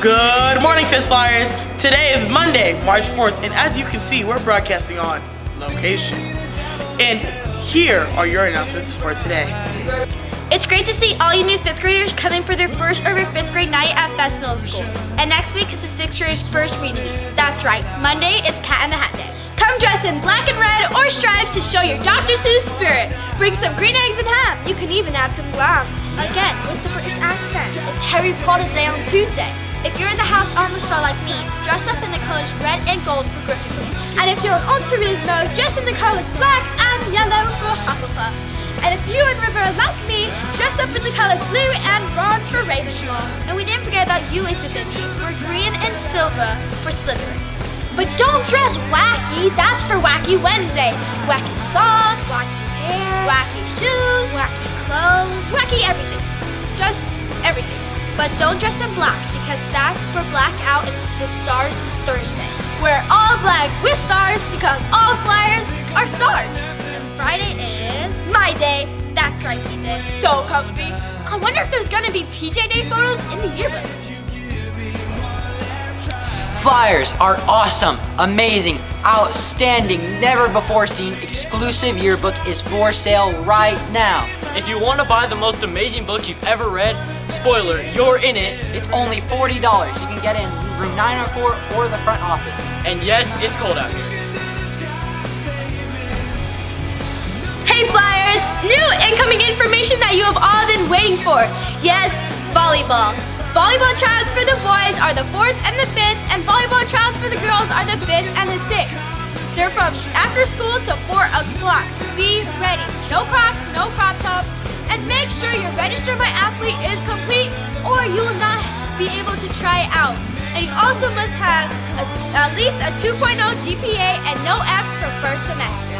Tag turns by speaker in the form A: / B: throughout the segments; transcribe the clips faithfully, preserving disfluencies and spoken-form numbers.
A: Good morning, Fist Flyers. Today is Monday, March fourth, and as you can see, we're broadcasting on location. And here are your announcements for today.
B: It's great to see all you new fifth graders coming for their first ever fifth grade night at Fest Middle School. And next week is the sixth graders' first reading meet. That's right, Monday it's Cat in the Hat Day. Come dress in black and red or stripes to show your Doctor Seuss spirit. Bring some green eggs and ham. You can even add some glam. Again, with the British accent. It's Harry Potter Day on Tuesday. If you're in the House Armor Star like me, dress up in the colors red and gold for Gryffindor. And if you're in Ulturismo, dress in the colors black and yellow for Hufflepuff. And if you're in River like me, dress up in the colors blue and bronze for Ravenclaw. And we didn't forget about you, Ace of Fifty, for green and silver for Slytherin. But don't dress wacky, that's for Wacky Wednesday. Wacky socks, wacky hair, wacky shoes, wacky clothes, wacky everything. Just everything. But don't dress in black, because that's for Blackout and the Stars Thursday. We're all black with stars, because all flyers are stars. And Friday is my day. That's right, P J. So comfy. I wonder if there's gonna be P J Day photos in the yearbook.
C: Flyers are awesome, amazing, outstanding, never before seen exclusive yearbook is for sale right now.
D: If you want to buy the most amazing book you've ever read, spoiler, you're in it.
C: It's only forty dollars. You can get it in room nine oh four or the front office.
D: And yes, it's cold out here.
B: Hey Flyers! New incoming information that you have all been waiting for. Yes, volleyball. Volleyball tryouts for the boys are the fourth and the fifth, and volleyball tryouts for the girls are the fifth and the sixth. They're from after school to four o'clock. Be ready. No Crocs, no crop tops, and make sure your Register My Athlete is complete or you will not be able to try out. And you also must have a, at least a two point oh G P A and no F's for first semester.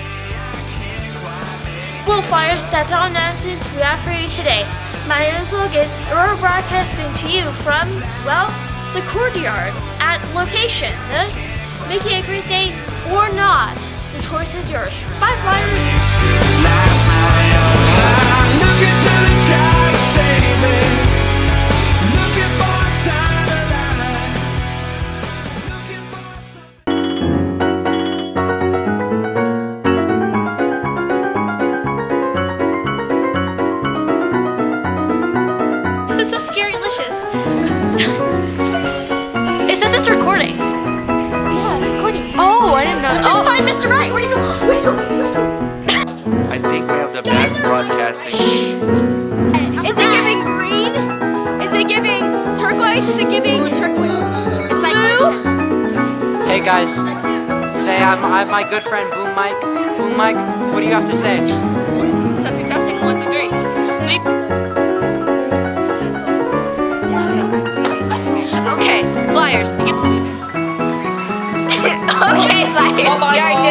B: Well, Flyers, that's all announcements we have for you today. My name is Logan, and we're broadcasting to you from, well, the courtyard at location. Uh, make it a great day or not. The choice is yours. Bye, Flyers. It says it's recording. Yeah, it's recording. Oh, I didn't know. Oh, find Mister Right. Where'd he go? Where'd he go? Where'd he go?
E: I think we have the best broadcasting.
B: Is it giving green? Is it giving turquoise? Is it giving blue turquoise? It's like blue.
C: Hey guys, today I'm, I have my good friend Boom Mike. Boom Mike, what do you have to say?
B: Testing, testing. One, two, three. Okay, Flyers. Okay, Flyers. You're